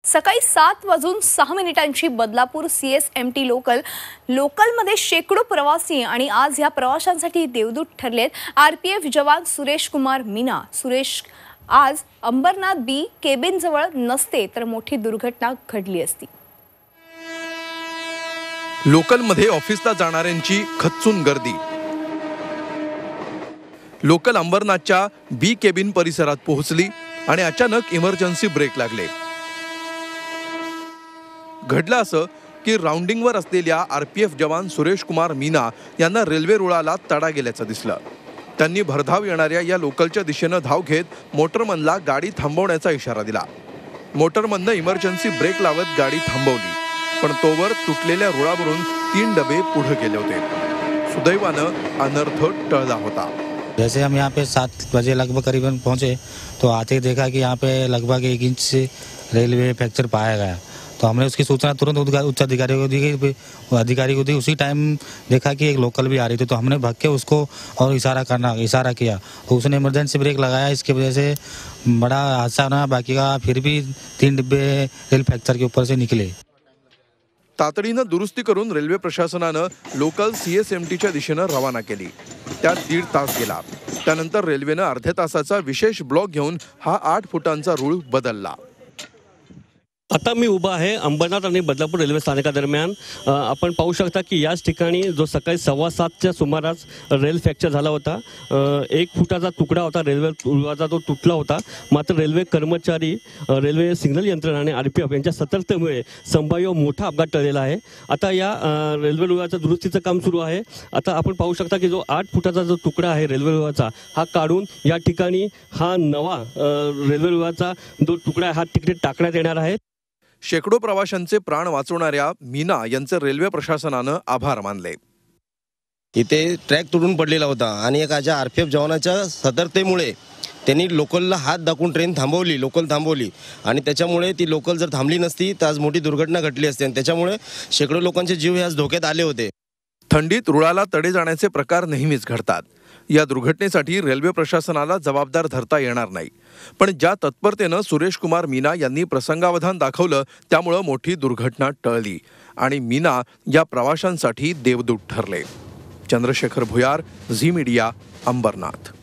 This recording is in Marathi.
सकाळी 7:06 बदलापूर CSMT लोकलमध्ये शेकडो प्रवासी आणि आज या प्रवाशांसाठी देवदूत ठरलेत RPF जवान सुरेश कुमार मीना। सुरेश आज अंबरनाथ बी केबिन जवळ नसते तर मोठी दुर्घटना घडली असती। लोकलमध्ये ऑफिसला जाणाऱ्यांची खच्चून गर्दी। लोकल अंबरनाथच्या बी केबिन परिसरात पोहोचली आणि अचानक इमर्जन्सी ब्रेक लागले। घडलं असं की राउंडिंगवर असलेल्या RPF जवान सुरेश कुमार मीना यांना रेल्वे रुळाला तडा गेल्याचं दिसलं। त्यांनी भरधाव येणाऱ्या या लोकलच्या दिशेने धाव घेत मोटरमनला गाडी थांबवण्याचा इशारा दिला। मोटरमनने इमर्जन्सी ब्रेक लावत गाडी थांबवली, पण तोवर तुटलेल्या रुळावरून 3 डबे पुढे गेले होते। सुदैवानं अनर्थ टळला होता। जैसे हम यहाँ पे 7 बजे लगभग करीबन पहुँचे तो आते ही देखा कि यहाँ पे लगभग 1 इंच से रेलवे फ्रैक्चर पाया गया। तो हमने उसकी सूचना तुरंत उच्च अधिकारी को दी। उसी टाइम देखा कि एक लोकल भी आ रही थी, तो हमने भाग के उसको और इशारा किया तो उसने इमरजेंसी ब्रेक लगाया। इसकी वजह से बड़ा हादसा ना, बाकी का फिर भी 3 डिब्बे रेल फ्रैक्चर के ऊपर से निकले। तातडीनं दुरुस्ती करून रेल्वे प्रशासनानं लोकल CSMTच्या दिशेने रवाना केली। त्यात 1.5 तास गेला। त्यानंतर रेल्वेनं अर्ध्या तासाचा विशेष ब्लॉक घेऊन हा 8 फुटांचा रूळ बदलला। आता मी उभा आहे अंबरनाथ आणि बदलापूर रेल्वे स्थानकादरम्यान। आपण पाहू शकता की याच ठिकाणी जो सकाळी 7:15च्या सुमारास रेल फ्रॅक्चर झाला होता। 1 फुटाचा तुकडा होता रेल्वे रुळाचा, तो तुटला होता। मात्र रेल्वे कर्मचारी, रेल्वे सिग्नल यंत्रणा आणि RPF यांच्या सतर्कतेमुळे संभाव्य मोठा अपघात टळलेला आहे। आता या रेल्वे रुळाचं दुरुस्तीचं काम सुरू आहे। आता आपण पाहू शकता की जो 8 फुटाचा जो तुकडा आहे रेल्वे रुळाचा, हा काढून या ठिकाणी हा नवा रेल्वे रुळाचा जो तुकडा आहे हा तिकडे टाकण्यात येणार आहे। शेकडो प्रवाशांचे प्राण वाचवणाऱ्या मीना यांचे रेल्वे प्रशासनानं आभार मानले। इथे ट्रॅक तुटून पडलेला होता आणि एका RPF जवानाच्या सतर्कतेमुळे त्यांनी लोकलला हात दाखवून ट्रेन थांबवली, लोकल थांबवली आणि त्याच्यामुळे ती लोकल जर थांबली नसती तर आज मोठी दुर्घटना घडली असती आणि त्याच्यामुळे शेकडो लोकांचे जीव हे आज धोक्यात आले होते। थंडीत रुळाला तडे जाण्याचे प्रकार नेहमीच घडतात। या दुर्घटनेसाठी रेल्वे प्रशासनाला जबाबदार धरता येणार नाही, पण ज्या तत्परतेनं सुरेश कुमार मीना यांनी प्रसंगावधान दाखवलं त्यामुळे मोठी दुर्घटना टळली आणि मीना या प्रवाशांसाठी देवदूत ठरले। चंद्रशेखर भुयार, झी मीडिया, अंबरनाथ।